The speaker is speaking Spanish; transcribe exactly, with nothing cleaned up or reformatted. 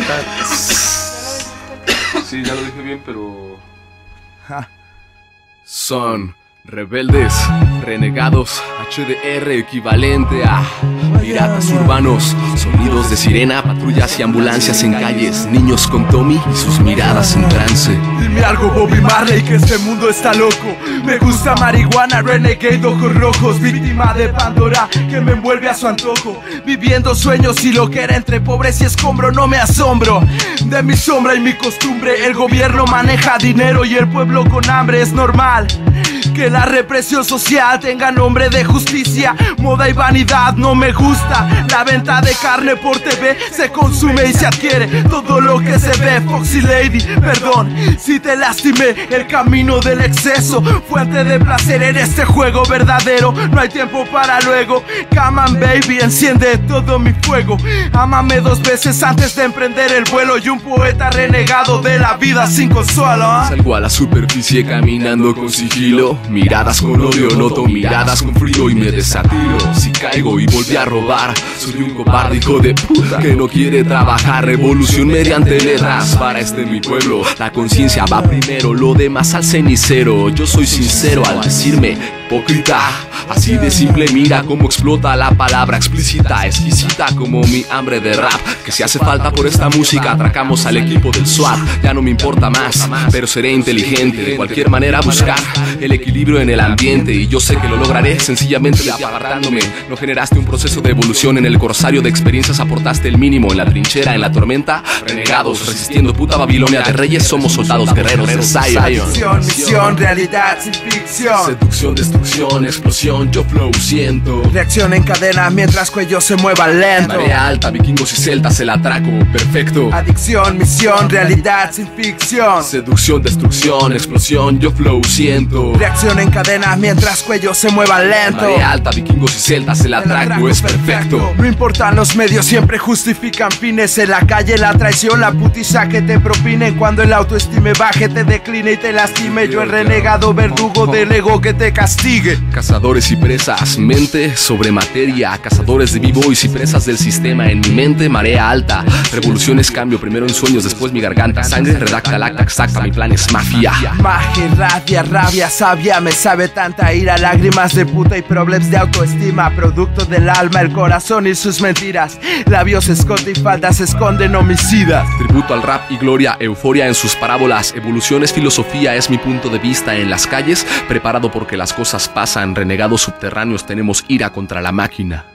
cantar. Sí, ya lo dije bien, pero... Ja. Son rebeldes, renegados, H D R equivalente a piratas urbanos, sonidos de sirena, patrullas y ambulancias en calles, niños con Tommy y sus miradas en trance. Dime algo, Bobby Marley, que este mundo está loco. Me gusta marihuana, renegade, ojos rojos, víctima de Pandora que me envuelve a su antojo. Viviendo sueños y lo que era entre pobres y escombro, no me asombro de mi sombra y mi costumbre. El gobierno maneja dinero y el pueblo con hambre. Es normal que la represión social tenga nombre de justicia. Moda y vanidad no me gusta. La venta de carne por T V se consume y se adquiere todo lo que se ve. Foxy Lady, perdón si te lastimé. El camino del exceso, fuente de placer en este juego verdadero. No hay tiempo para luego. Come on baby, enciende todo mi fuego. Ámame dos veces antes de emprender el vuelo. Y un poeta renegado de la vida sin consuelo, ¿eh? Salgo a la superficie caminando con sigilo. Miradas con odio, noto miradas con frío y me desatiro. Si caigo y volví a robar, soy un cobarde hijo de puta que no quiere trabajar. Revolución mediante letras para este mi pueblo. La conciencia va primero, lo demás al cenicero. Yo soy sincero al decirme hipócrita. Así de simple, mira cómo explota la palabra explícita, exquisita como mi hambre de rap. Que si hace falta por esta música atracamos al equipo del SWAT. Ya no me importa más, pero seré inteligente. De cualquier manera buscar el equilibrio en el ambiente. Y yo sé que lo lograré sencillamente de apartándome. No generaste un proceso de evolución en el corsario de experiencias. Aportaste el mínimo en la trinchera, en la tormenta. Renegados, resistiendo puta Babilonia de reyes. Somos soldados guerreros de Zion. Misión, misión, realidad sin ficción. Seducción, destrucción, explosión, yo flow siento. Reacción en cadena mientras cuello se mueva lento. Marea alta, vikingos y celtas, el atraco perfecto. Adicción, misión, realidad sin ficción. Seducción, destrucción, explosión, yo flow siento. Reacción en cadena mientras cuello se mueva lento. Marea alta, vikingos y celtas, el atraco es perfecto. No importan los medios, siempre justifican fines. En la calle la traición, la putiza que te propinen. Cuando el autoestime baje, te decline y te lastime. Yo el renegado verdugo del ego que te castigue. Cazadores y presas, mente sobre materia. Cazadores de b-boys y presas del sistema. En mi mente, marea alta. Revoluciones, cambio, primero en sueños, después mi garganta. Sangre, redacta, lacta, exacta, mi plan es mafia. Magia, rabia, rabia, sabia. Me sabe tanta ira, lágrimas de puta y problemas de autoestima. Producto del alma, el corazón y sus mentiras. Labios escote y faldas esconden homicidas. Tributo al rap y gloria, euforia en sus parábolas. Evoluciones, filosofía es mi punto de vista en las calles. Preparado porque las cosas pasan, renegados subterráneos tenemos ira contra la máquina.